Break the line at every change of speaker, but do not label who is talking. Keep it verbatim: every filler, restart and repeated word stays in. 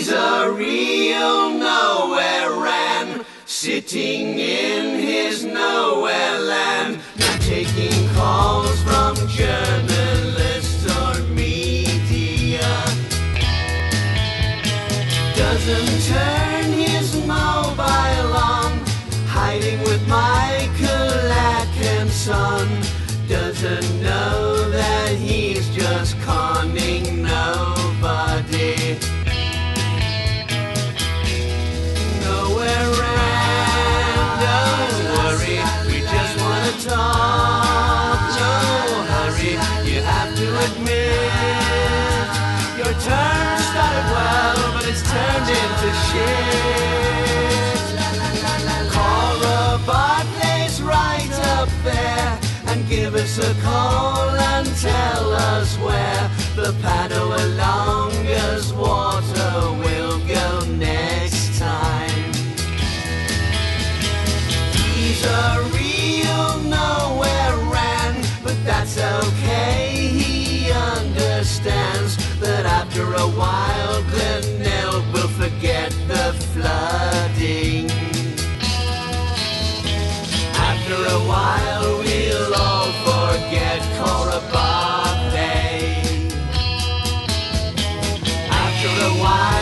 He's a real nowhere ran, sitting in his nowhere land, not taking calls from journalists or media. Doesn't turn his mobile on, hiding with Michael Atkinson. Doesn't know that he's just conning nobody. Nowhere around, don't worry, we just wanna talk. No hurry, you have to admit your turn started well, but it's turned into shit. Cora Bartley's right up there, and give us a call and tell us where the Padua Longa's water will go next time. He's a real nowhere ran, but that's okay, he understands that after a while Glenelg will forget the flooding. After a while we'll all forget Cora Bartley. After a while